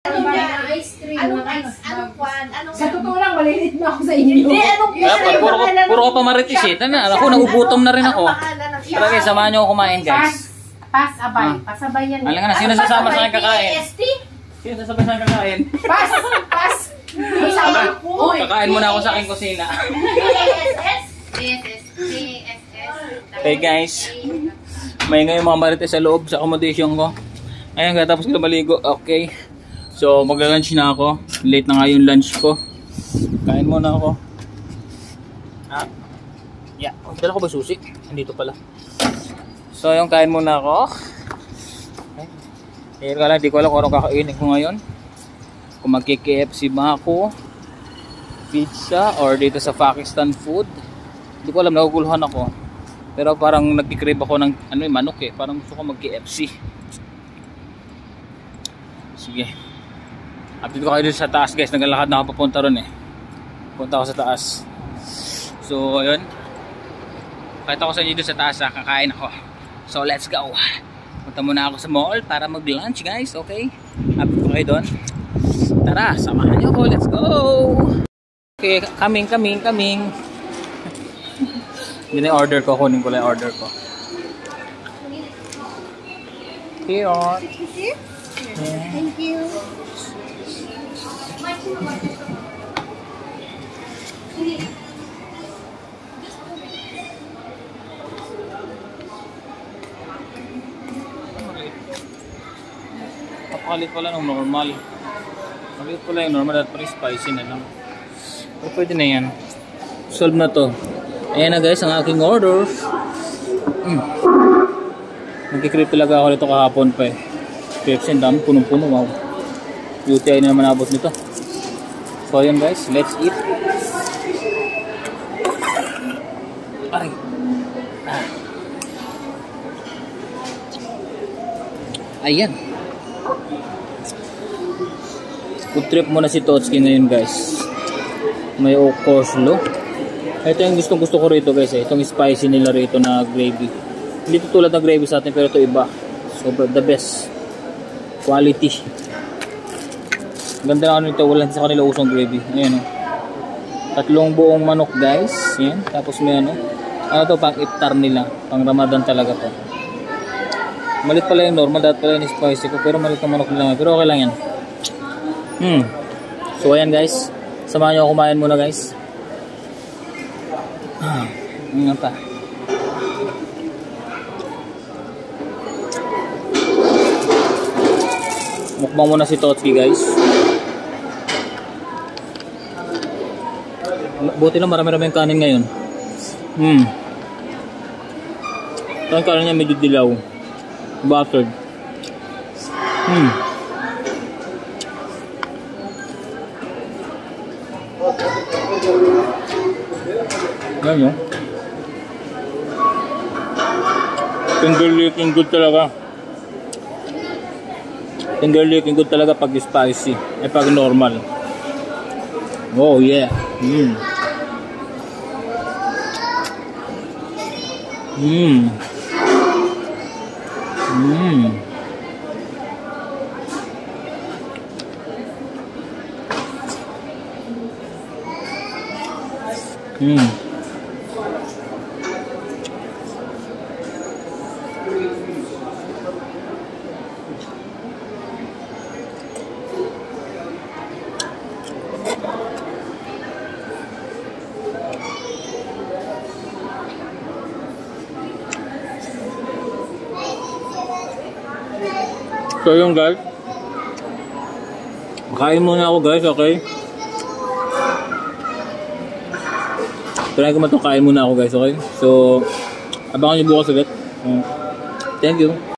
Ice cream. Anong kwan? Sa totoo lang, malilit na ako sa inyo. Hindi, anong puro ko pa maritis eh. Ako, nagugutom na rin ako. Pero guys, samahan nyo ako kumain guys. Pasabay. Pasabay yan. Alam nga na, sino sasama sa akin kakain? Sino sasama sa akin kakain? Pas! Kakain muna ako sa aking kusina. Okay guys, may ngayon mga marites sa loob sa accommodation ko. Ayan, tapos ko maligo. Okay. So, mag-lunch na ako. Late na nga yung lunch ko. Kain muna ako. Yeah. Dala ko ba susi? Andito pala. So, yung kain muna ako. Okay. Here ka lang, di ko alam kung anong kakainin ko ngayon. Kung magki-KFC ba ako, pizza, or dito sa Pakistan food. Hindi ko alam, naguguluhan ako. Pero parang nagki-crave ako ng manok eh. Parang gusto ko mag-KFC. Sige. Update ko kayo dito sa taas guys. Naglalakad na ako papunta ron eh. Punta ako sa taas. So ayun. Pakita ko sa inyo dito sa taas ha. Kakain ako. So let's go. Punta muna ako sa mall para mag-lunch guys. Okay. Update ko kayo doon. Tara, samahan nyo ako. Let's go. Okay, coming. Yun yung order ko. Kunin ko lang yung order ko. Here. Thank you. Napakalit pala ng normal. Maliit pala yung normal at pari spicy na lang. Pero pwede na yan. Solve na to. Ayan na guys ang aking order. Nagkikrip talaga ako nito kahapon pa eh. KFC, ang dami, punong-puno. Wow. UTI na naman abot nito. So ayan guys, let's eat. Ay. Ayan. Food trip muna si Totski ngayon guys. May coleslaw. Ito yung gusto ko rito guys eh. Itong spicy nila rito na gravy. Hindi ito tulad ng gravy sa atin pero ito iba. Sobrang the best. Quality. Ganda na nito, wala sa kanila usong gravy. Ayan o. Tatlong buong manok guys. Ayan. Tapos may ano to pang iftar nila. Pang Ramadan talaga to. Malit pala yung normal. Dahil pala yung spicy ko. Pero malit ang manok nila. Pero okay lang yan. So ayan guys. Samahan nyo ako kumain muna guys. Ayan pa. Mukbang muna si Totski guys. Buti na marami-rami yung kanin ngayon. Ito ang kanin niya medyo dilaw. Buttered. Yan yun. Finger licking good talaga. Finger licking good talaga pag spicy. Eh pag normal. Oh yeah. So yun guys, makain muna ako guys, okay? Try ko kain muna ako guys, okay? So, abangan nyo bukas ulit. Thank you.